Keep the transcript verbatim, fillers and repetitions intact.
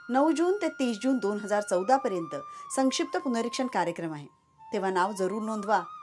नऊ जून ते तीस जून दोन हजार चौदा पर्यंत संक्षिप्त पुनरीक्षण कार्यक्रम आहे, तेव्हा नाव जरूर नोंदवा.